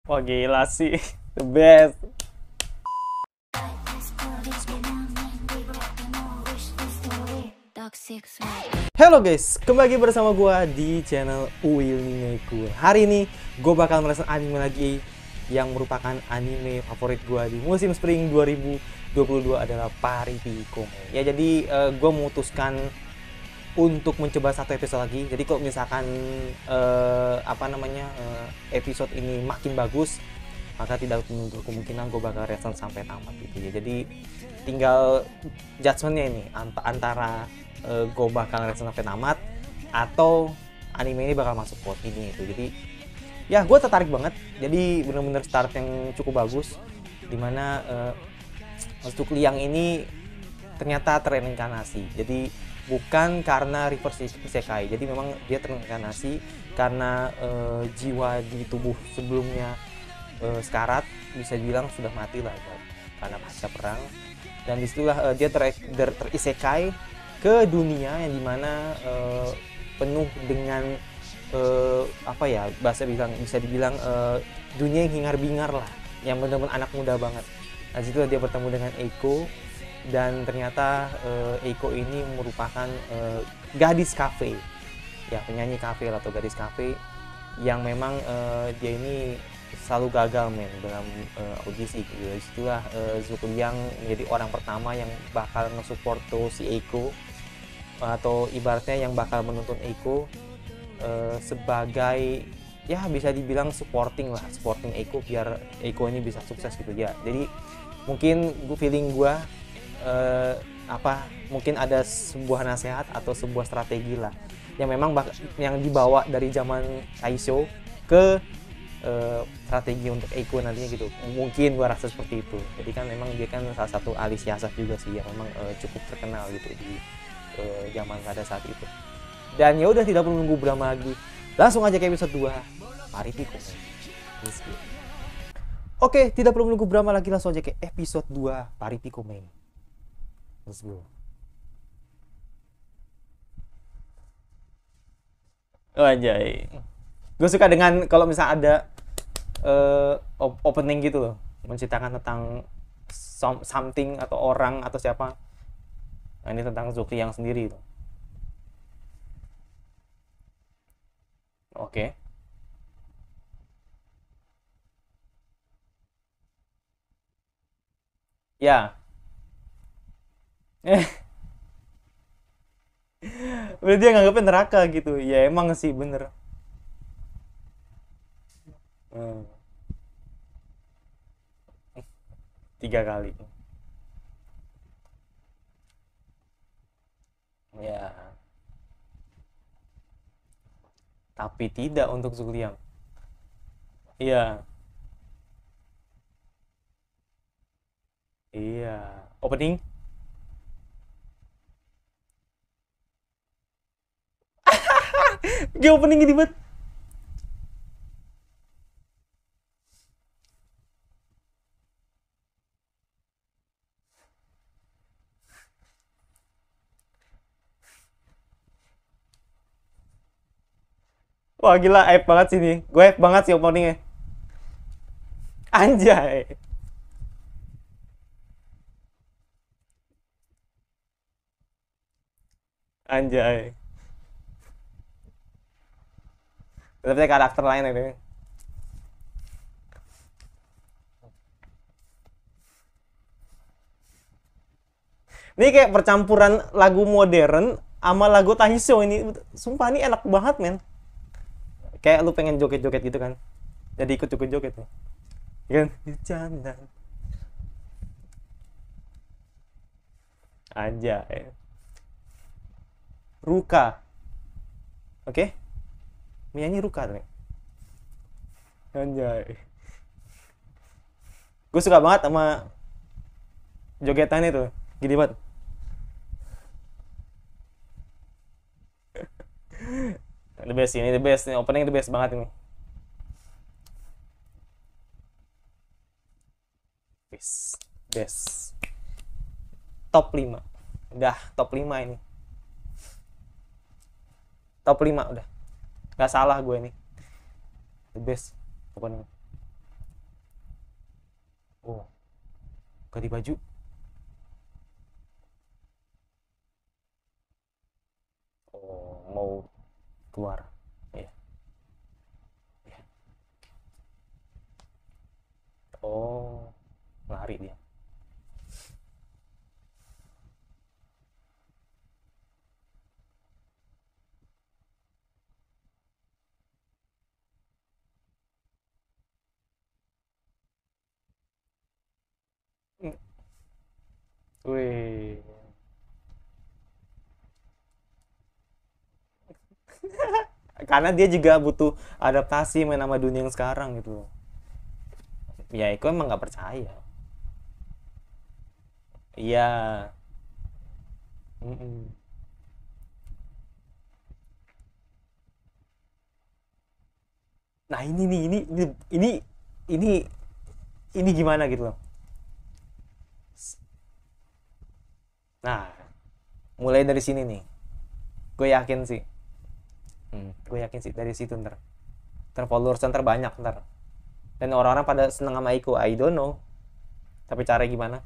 Wah gila sih, the best. Halo guys, kembali lagi bersama gua di channel Uil Nimeku. Hari ini gue bakal merasa anime lagi yang merupakan anime favorit gua di musim spring 2022 adalah Paripiko. Ya jadi gue memutuskan untuk mencoba satu episode lagi. Jadi kalau misalkan episode ini makin bagus, maka tidak menutup kemungkinan gue bakal reaction sampai tamat gitu ya. Jadi tinggal judgementnya ini antara gue bakal reaction sampai tamat atau anime ini bakal masuk pot ini itu. Jadi ya gue tertarik banget. Jadi bener-bener start yang cukup bagus, dimana untuk Liang ini ternyata tereinkarnasi. Jadi bukan karena reverse isekai. Jadi memang dia tereinkarnasi karena jiwa di tubuh sebelumnya sekarat, bisa dibilang sudah mati lah karena pasca perang. Dan disitulah dia terisekai ke dunia yang dimana penuh dengan bisa dibilang dunia yang hingar-bingar lah, yang benar-benar anak muda banget. Nah situ dia bertemu dengan Eiko, dan ternyata Eiko ini merupakan gadis kafe, ya penyanyi kafe atau gadis kafe yang memang dia ini selalu gagal dalam audisi gitu. Disitulah Zhuge Liang menjadi orang pertama yang bakal nge-support si Eiko, atau ibaratnya yang bakal menuntun Eiko sebagai ya bisa dibilang supporting Eiko biar Eiko ini bisa sukses gitu ya. Jadi mungkin feeling gue mungkin ada sebuah nasihat atau sebuah strategi lah yang memang yang dibawa dari zaman Taisho ke strategi untuk Eiko nantinya gitu. Mungkin gua rasa seperti itu. Jadi kan memang dia kan salah satu ahli siasat juga sih yang memang cukup terkenal gitu di zaman pada saat itu. Dan ya udah tidak perlu nunggu berapa lagi, langsung aja ke episode 2 Paripiko. Oke, tidak perlu menunggu berapa lagi, langsung aja ke episode 2 Paripiko Main. Let's go. Oh anjay. Gue suka dengan kalau misalnya ada opening gitu loh, menceritakan tentang something atau orang atau siapa. Nah, ini tentang Zhuge Liang sendiri itu. Oke. Ya. Berarti dia nganggapnya neraka gitu. Ya emang sih bener. Hmm. 3 kali. Ya. Tapi tidak untuk Zhuge Liang. Iya. Iya. Opening. Gak opening gini banget. Wah gila, hype banget sih ini. Gue hype banget sih openingnya. Anjay. Anjay. Tapi karakter lain ini. Ini kayak percampuran lagu modern sama lagu Taisho ini. Sumpah ini enak banget men. Kayak lu pengen joget-joget gitu kan. Jadi ikut-ikut joget nih. Kan? Jangan. Anjay. Ruka. Oke? Okay? Menyanyi Ruka nih. Anjay. Gue suka banget sama jogetan itu. Gini banget. The best ini, the best nih, opening the best banget ini. Best. Best. Top 5. Udah top 5 ini. Top 5 udah. Gak salah gue ini. The best opening. Oh, ganti baju. Oh, mau keluar. Iya. Iya. Oh, lari dia. Hmm. Wih. Karena dia juga butuh adaptasi main sama dunia yang sekarang gitu loh. Ya, Eko emang nggak percaya. Iya. Mm-mm. Nah, ini nih, ini ini ini gimana gitu loh. Nah, mulai dari sini nih. Gue yakin sih. Gue yakin sih dari situ ntar. Ntar followers ntar banyak ntar. Dan orang-orang pada seneng sama Iko. I don't know. Tapi cara gimana?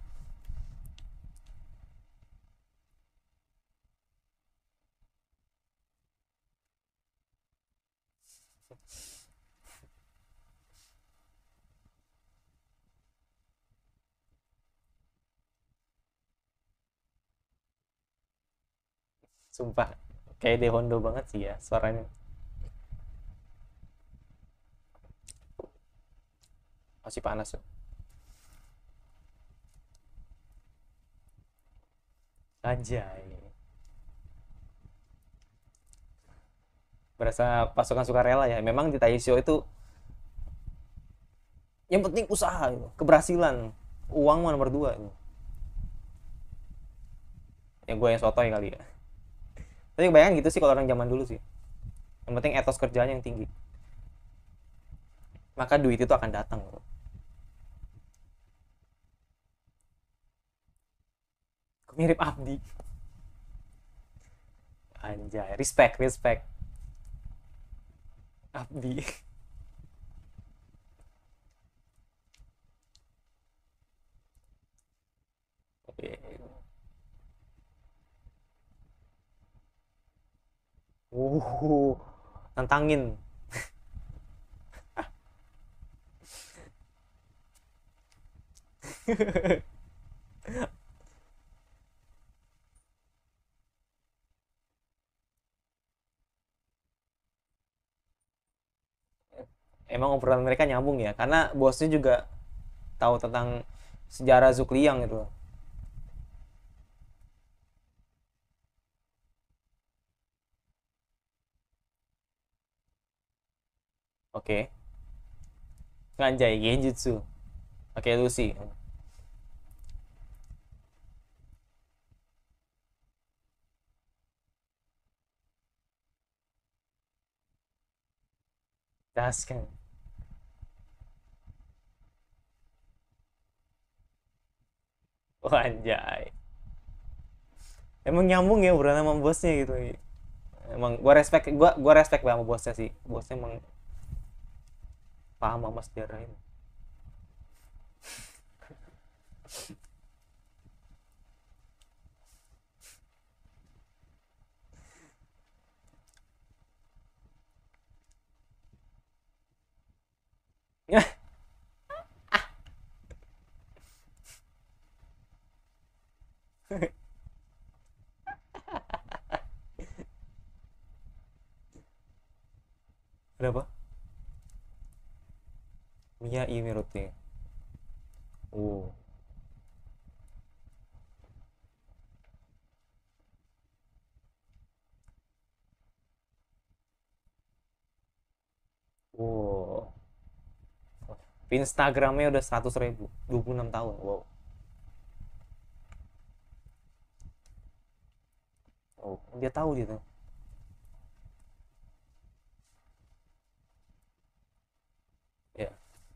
Sumpah. Kayak De Hondo banget sih ya suaranya. Masih panas tuh. Anjay. Berasa pasukan sukarela ya. Memang di Taisho itu yang penting usaha itu. Keberhasilan. Uang mah nomor dua itu. Ya gue yang sotoy kali ya. Tapi bayangin gitu sih kalau orang zaman dulu sih. Yang penting etos kerjanya yang tinggi. Maka duit itu akan datang. Mirip Abdi. Anjay, respect, respect. Abdi. Oke. Nantangin. Emang obrolan mereka nyambung ya, karena bosnya juga tahu tentang sejarah Zukliang itu. Oke. Nganjay Genjutsu. Oke, Lucy. Das kan. Oh, anjay. Emang nyambung ya obrolan sama bosnya gitu. Emang gua respect banget sama bosnya sih. Bosnya emang paham sama sejarah ini. Berapa? Mia Imiruti. Oh. Wow. Instagramnya udah 100.000, 26 tahun. Wow. Oh, dia tahu dia tuh. Ya.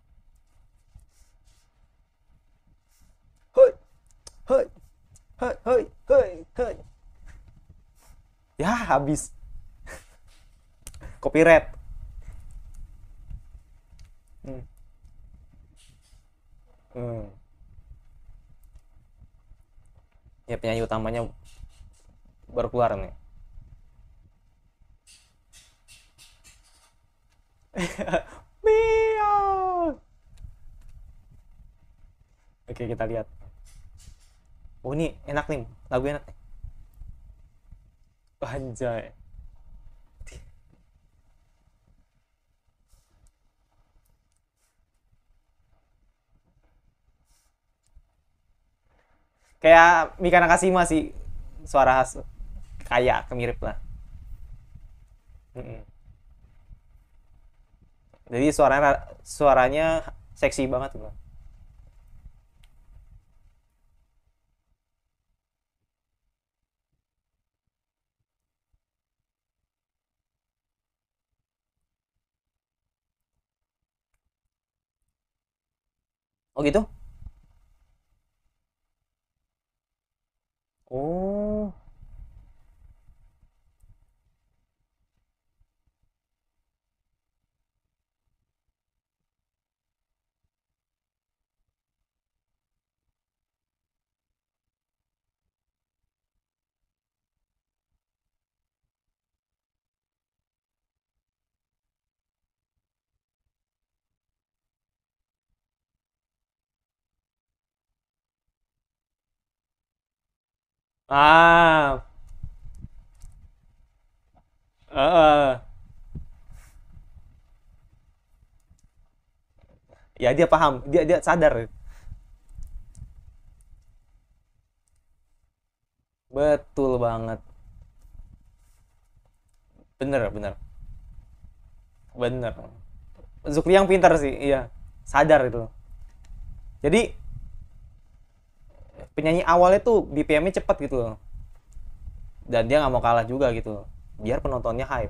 Hei, hei, hei, hei, hei, hei. Ya, habis. Copyright. Hmm. Hmm. Ya penyanyi utamanya baru keluar nih. Mia. Oke, kita lihat. Oh, ini enak nih, lagu enak nih. Anjay. Kayak Mika Nakashima sih, suara khas, kayak kemirip lah. Mm-mm. Jadi suaranya seksi banget gitu. Oh gitu? Oh, ah, uh, ya dia paham, dia sadar. Betul banget, bener bener bener. Zukri yang pintar sih, iya, sadar itu. Jadi penyanyi awalnya tuh BPM-nya cepet gitu loh, dan dia nggak mau kalah juga gitu loh, biar penontonnya hype.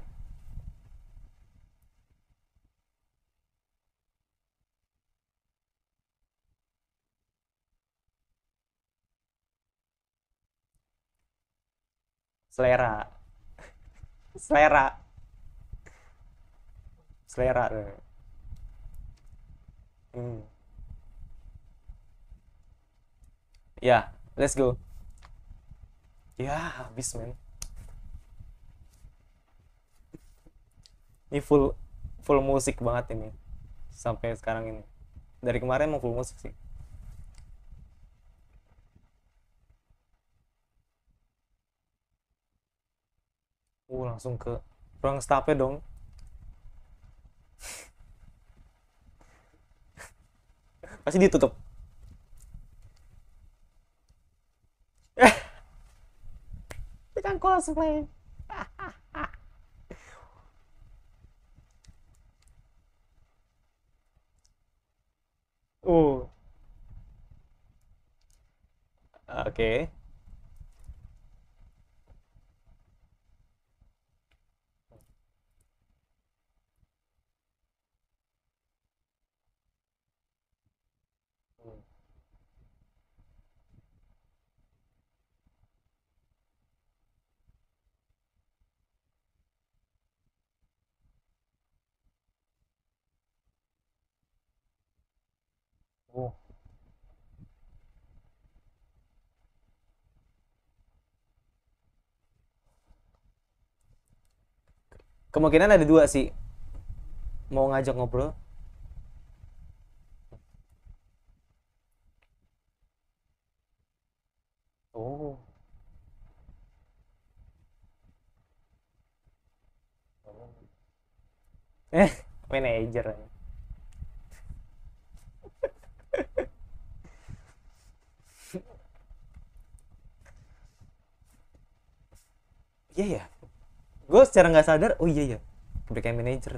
Selera, selera, selera. Hmm. Ya, let's go. Ya, habis men. Ini full musik banget ini sampai sekarang ini. Dari kemarin mau full musik sih. Langsung ke ruang staffnya dong. Pasti ditutup. Tekan cosplay. Uh, oke. Okay. Oh. Kemungkinan ada dua sih. Mau ngajak ngobrol. Oh. Eh, manajer. Iya ya. Gue secara nggak sadar, oh iya ya. Udah kayak manajer.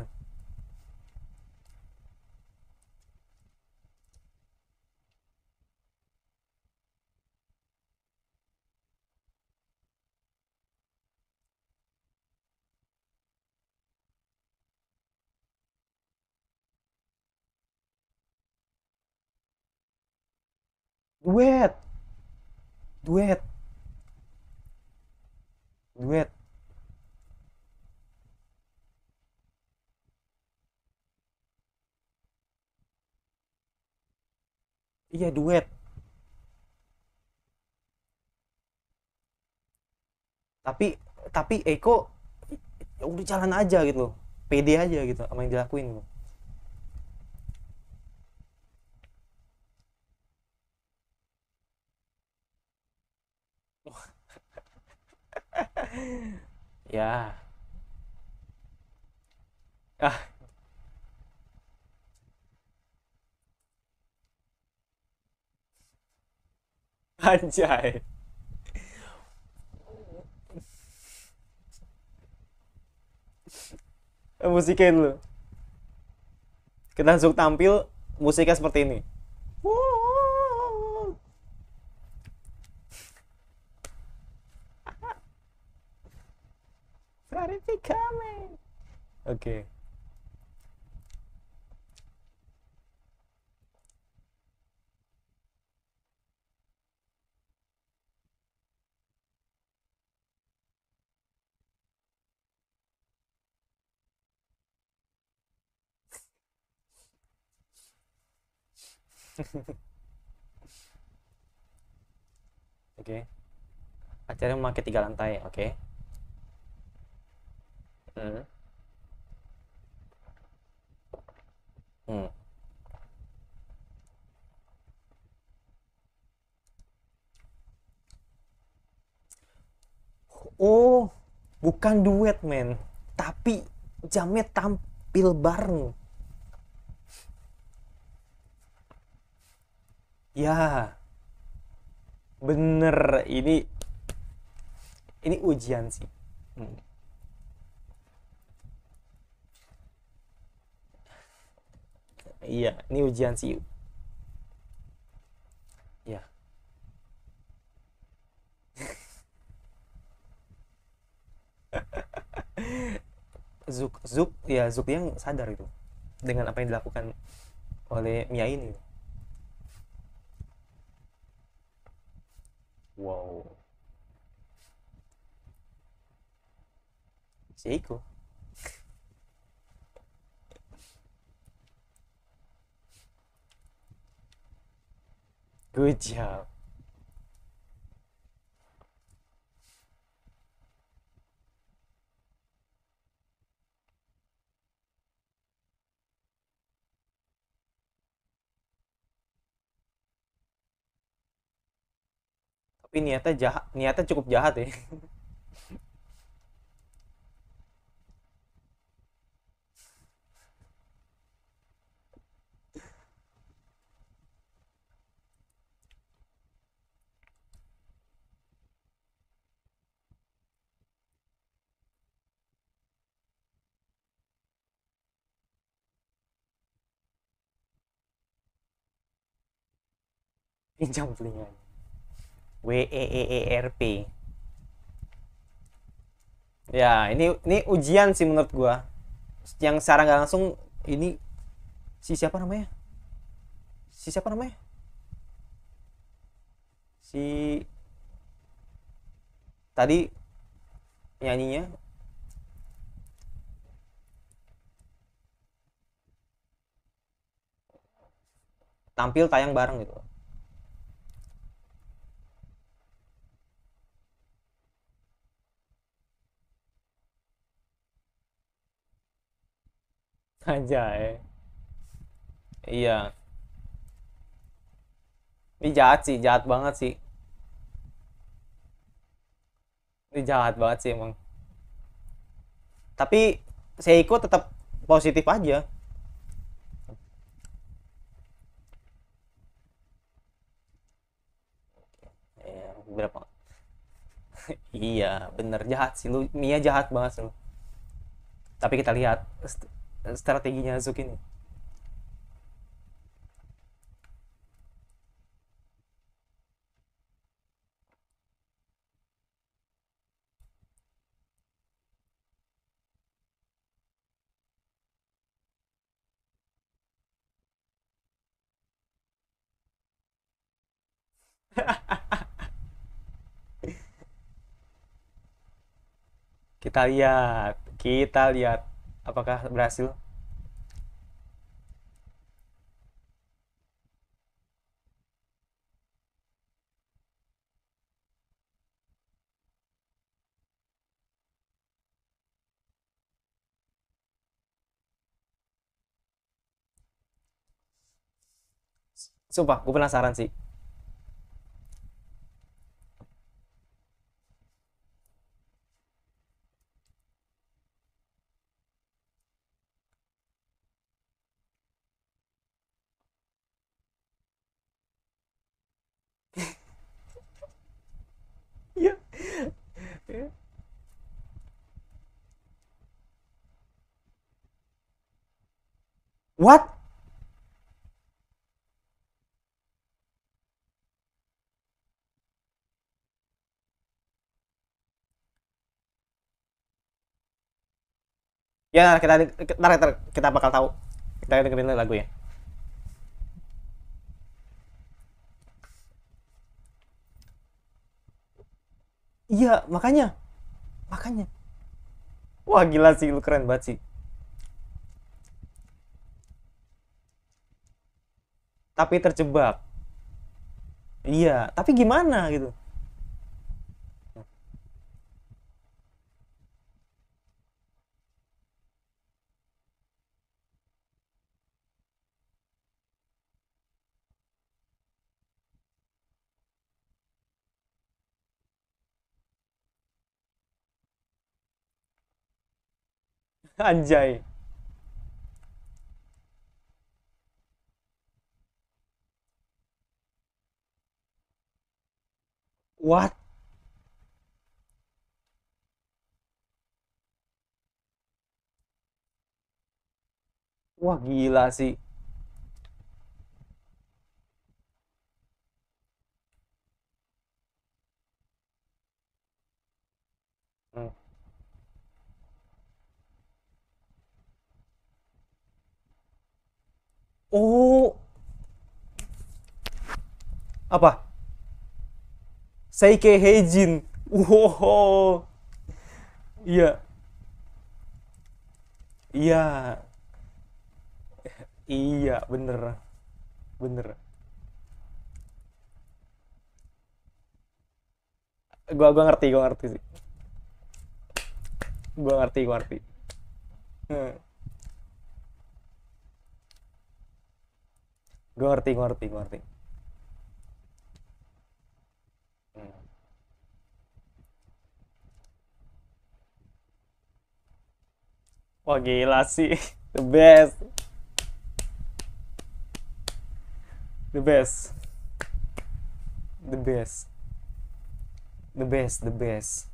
Duet, duet, duet. Iya, duet. Tapi Eko ya udah jalan aja gitu. Pede aja gitu sama yang dilakuin gitu. Ya, ah, anjay. Musiknya dulu. Kita langsung tampil musiknya seperti ini. Verificame. Oke. Oke. Acaranya memakai 3 lantai. Oke. Hmm. Hmm. Oh, bukan duet, men. Tapi jamnya tampil bareng. Ya, bener. Ini ujian sih. Hmm. Iya, ini ujian sih. Ya, Zuk yang sadar itu dengan apa yang dilakukan oleh Mia ini. Wow, Seiko. Good job. Tapi niatnya jahat, niatnya cukup jahat ya. Pinjam telinga. WEEERP. Ya, ini ujian sih menurut gua. Yang secara nggak langsung ini si siapa namanya? Si siapa namanya? Si tadi nyanyinya tampil tayang bareng gitu. Aja ya. Iya, ini jahat sih, jahat banget sih. Ini jahat banget sih emang. Tapi Seiko tetap positif aja. Ya, berapa? Iya, bener jahat sih lu. Mia jahat banget sih lu. Tapi kita lihat strateginya Zuki ini. Kita lihat apakah berhasil. Sumpah, gue penasaran sih. Iya. What? Ya, kita bakal tahu. Kita dengerin lagu ya. Iya, makanya. Makanya. Wah, gila sih, lu keren banget sih. Tapi terjebak. Iya, tapi gimana gitu? Anjay. What? Wah, gila sih. Hmm. Oh, apa? Seike Heijin. Wow. Iya, iya, iya, bener, bener. Gua ngerti sih. Gua ngerti. Hmm. Gua ngerti. Hmm. Wah, gila sih. The best. The best. The best. The best. The best.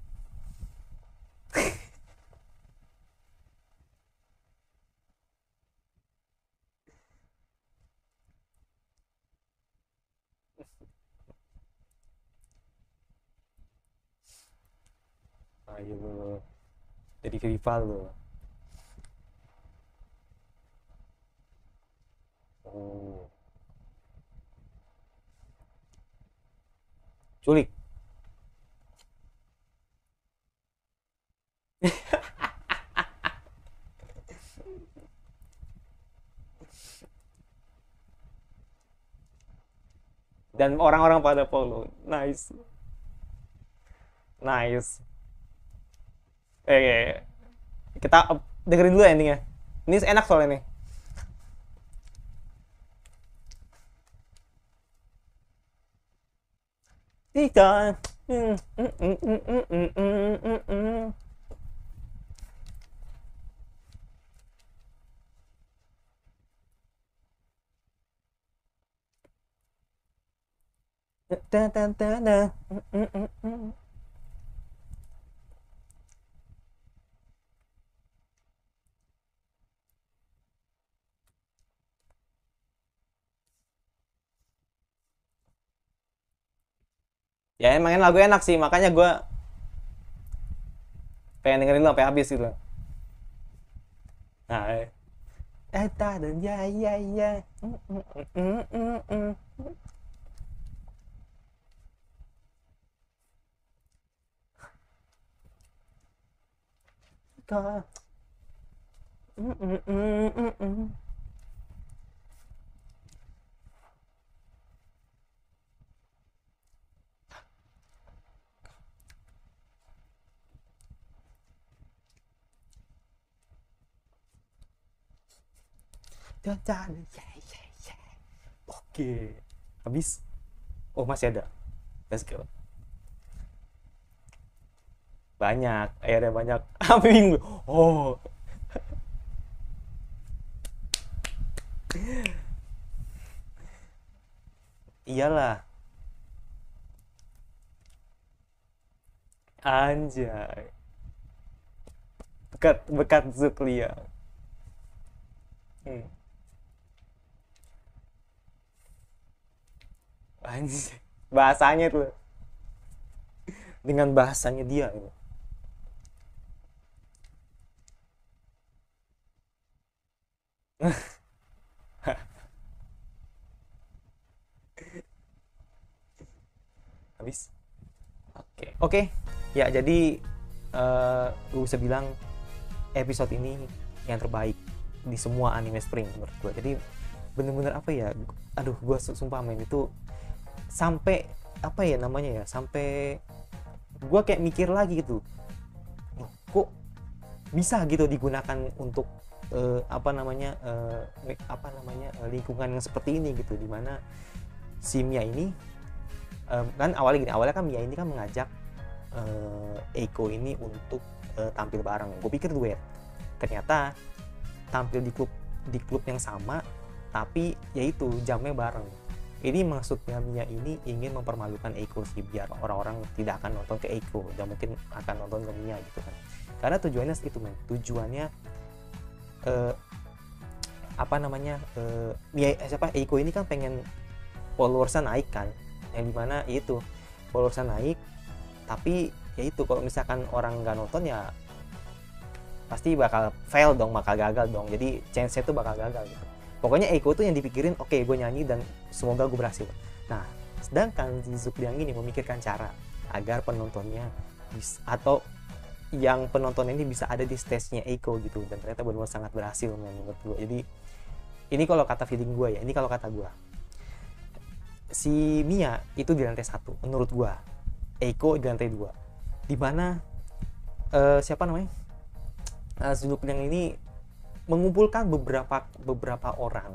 Ayo lu. Jadi rival lu. Oh. Culik. Dan orang-orang pada follow. Nice. Nice. Eh, kita dengerin dulu endingnya. Ini enak soalnya nih. Tiga. Ya emang lagu enak sih, makanya gue pengen dengerin lo sampai habis gitu. Nah, dan ya ya ya. Oke, habis. Oh, masih ada. Let's go. Banyak, akhirnya banyak. Hampir minggu. Oh, iyalah. Anjay. Bekat bekat Zuklia. Hmm. Anjay. Bahasanya tuh dengan bahasanya dia gitu. Habis. Oke. Oke. Ya, jadi gue bisa bilang episode ini yang terbaik di semua anime spring menurut gue. Jadi bener-bener apa ya, aduh gue sumpah main itu sampai apa ya namanya ya, sampai gue kayak mikir lagi gitu, kok bisa gitu digunakan untuk lingkungan yang seperti ini gitu, dimana si Mia ini kan awalnya kan Mia ini kan mengajak Eiko ini untuk tampil bareng. Gue pikir duet, ternyata tampil di klub yang sama, tapi yaitu jamnya bareng. Ini maksudnya Mia ini ingin mempermalukan Eiko sih, biar orang-orang tidak akan nonton ke Eiko dan mungkin akan nonton ke Mia gitu kan. Karena tujuannya itu men, tujuannya eh, Eiko ini kan pengen followersnya naik kan, yang dimana itu followersnya naik, tapi ya itu kalau misalkan orang nggak nonton ya pasti bakal fail dong, bakal gagal dong, jadi chance-nya tuh bakal gagal gitu. Pokoknya Eiko tuh yang dipikirin, oke, gue nyanyi dan semoga gue berhasil. Nah, sedangkan Zizuk Liang ini memikirkan cara agar penontonnya atau yang penonton ini bisa ada di stage-nya Eiko gitu, dan ternyata benar-benar sangat berhasil menurut gue. Jadi ini kalau kata feeling gue ya, ini kalau kata gue, si Mia itu di lantai 1 menurut gue, Eiko di lantai 2, dimana siapa namanya Zizuk Liang ini mengumpulkan beberapa orang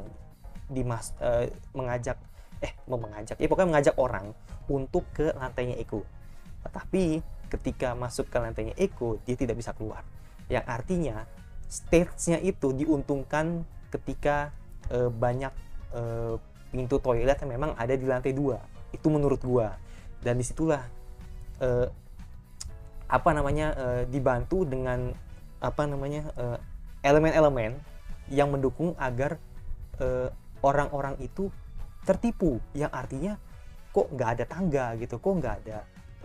pokoknya mengajak orang untuk ke lantainya Eiko. Tetapi ketika masuk ke lantainya Eiko, dia tidak bisa keluar, yang artinya stage-nya itu diuntungkan ketika banyak pintu toilet yang memang ada di lantai 2 itu menurut gua. Dan disitulah dibantu dengan elemen-elemen yang mendukung agar orang-orang itu tertipu, yang artinya kok nggak ada tangga gitu, kok nggak ada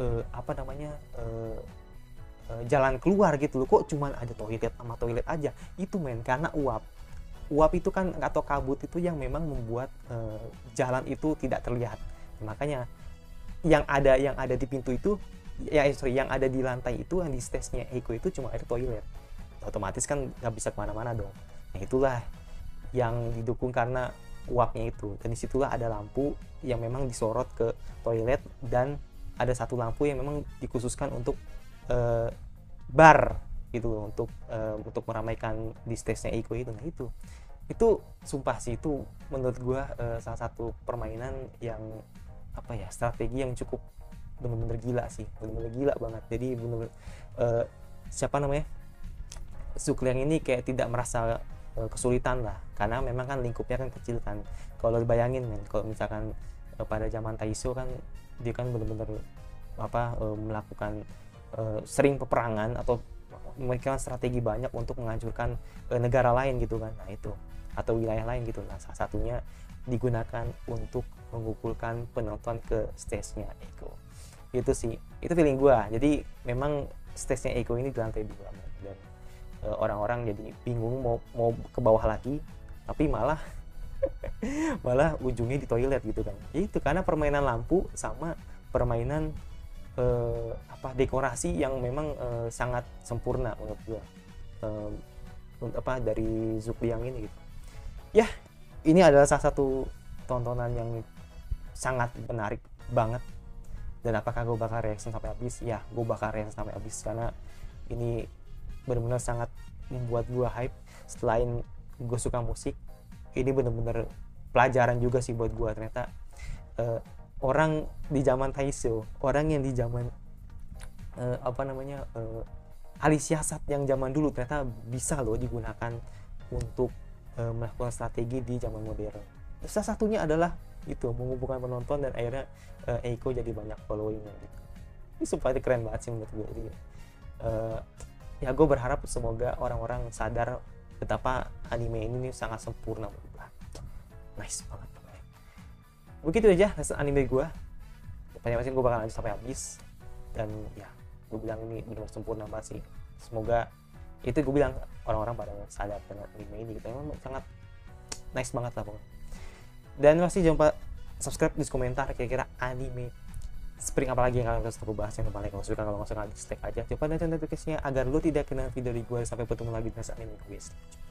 jalan keluar gitu loh, kok cuman ada toilet sama toilet aja. Itu men, karena uap itu kan atau kabut itu yang memang membuat jalan itu tidak terlihat. Makanya yang ada di pintu itu yang ada di lantai itu, yang di stage-nya Eiko itu cuma ada toilet, otomatis kan nggak bisa kemana-mana dong. Nah itulah yang didukung karena uapnya itu, dan disitulah ada lampu yang memang disorot ke toilet, dan ada satu lampu yang memang dikhususkan untuk bar gitu loh, untuk meramaikan di stage-nya Eiko itu. Nah itu sumpah sih, itu menurut gua salah satu permainan yang strategi yang cukup bener-bener gila sih, bener-bener gila banget. Jadi bener-bener Zukliang ini kayak tidak merasa kesulitan lah, karena memang kan lingkupnya kan kecil kan. Kalau dibayangin men, kalau misalkan pada zaman Taiso kan dia kan bener-bener melakukan sering peperangan atau memiliki strategi banyak untuk menghancurkan negara lain gitu kan. Nah itu, atau wilayah lain gitu. Nah salah satunya digunakan untuk mengumpulkan penonton ke stage-nya Eiko. Itu sih, itu feeling gua. Jadi memang stage-nya Eiko ini di lantai 2, dan orang-orang jadi bingung mau ke bawah lagi, tapi malah ujungnya di toilet gitu kan. Ya itu karena permainan lampu sama permainan dekorasi yang memang sangat sempurna menurut gua dari Zukliang ini gitu. Ya, ini adalah salah satu tontonan yang sangat menarik banget. Dan apakah gue bakal reaction sampai habis? Ya, gue bakal reaction sampai habis, karena ini benar-benar sangat membuat gue hype. Selain gue suka musik, ini benar-benar pelajaran juga sih buat gue ternyata. Orang di zaman Taisho, orang yang di zaman ahli siasat yang zaman dulu ternyata bisa loh digunakan untuk melakukan strategi di zaman modern. Salah satunya adalah itu mengumpulkan penonton dan akhirnya Eiko jadi banyak following gitu. Ini sumpah itu keren banget sih menurut gue. Jadi, ya gue berharap semoga orang-orang sadar betapa anime ini nih sangat sempurna menurut gue. Nice banget. Begitu aja lesson anime gue. Pasti gue bakal lanjut sampai habis. Dan ya gue bilang ini benar sempurna banget sih. Semoga itu gue bilang orang-orang pada sadar dengan anime ini gitu. Emang sangat nice banget lah pokoknya. Dan masih jangan lupa subscribe, di komentar kira-kira anime Spring apalagi yang kalian harus bahas. Yang paling kalau suka, kalau nggak suka dislike aja. Coba dan notifikasinya agar lo tidak kena video dari gue. Sampai bertemu lagi di next anime quiz.